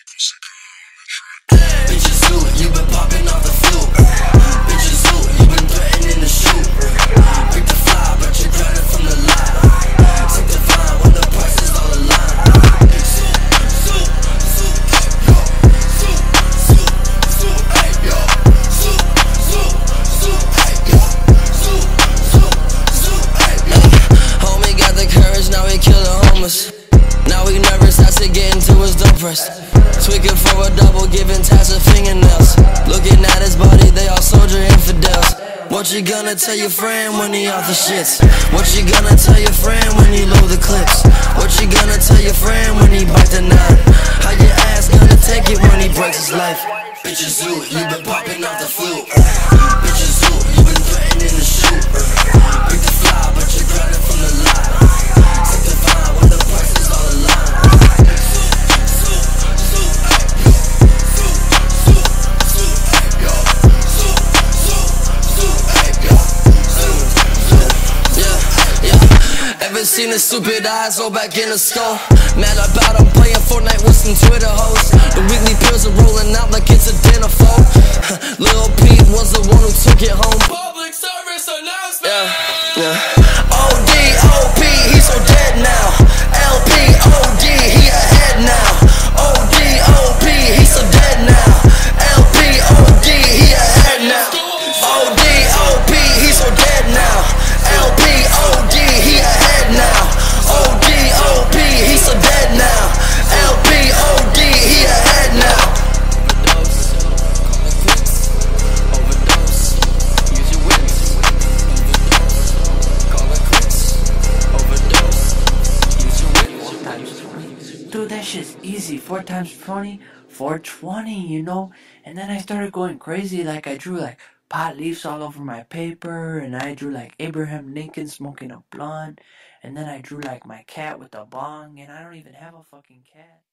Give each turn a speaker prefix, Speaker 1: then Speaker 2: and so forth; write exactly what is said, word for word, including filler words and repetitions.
Speaker 1: Bitches who, you been popping off the flute. Bitches who, you been threatening to shoot. Pick the fly, but you're grinding from the line. Take the vine when the price is all aligned. Soup, soup, soup, soup, soup, hey yo. Soup, soup, soup, hey yo. Soup, soup, soup, hey yo. Homie got the courage, now he kill the homeless. Now he nervous, has to get into his dope press. Tweaking for a double, giving tats of fingernails. Looking at his body, they all soldier infidels. What you gonna tell your friend when he off the shits? What you gonna tell your friend when he load the clips? What you gonna tell your friend when he bite the nine? How your ass gonna take it when he breaks his life? Bitches who, you been popping off the flute. Bitches who, you been threatening to shoot. Pick the fly, but you're grinding from the line. Take the vine when the price is all aligned. Ever seen the stupid eyes roll back in the skull? Mad about I'm playing Fortnite with some Twitter hoes. The weekly pills are rolling out like it's a dinner phone. Lil Pete was the one who took it home. Public service announcement. Yeah, yeah. O D O P, he's so dead now. L P O D, he ahead now. O D O P, he's so dead now. L P O D, he ahead now. O D O P, he's so dead now. L P O D, he ahead now. O D O P, he's so dead now. L P O D, he ahead now. Overdose, overdose, use your wits. Overdose, call it quits. Overdose, use your wits.
Speaker 2: Four times twenty. Dude, that shit's easy. Four times twenty, four twenty, you know? And then I started going crazy, like I drew like pot leaves all over my paper, and I drew like Abraham Lincoln smoking a blunt, and then I drew like my cat with a bong, and I don't even have a fucking cat.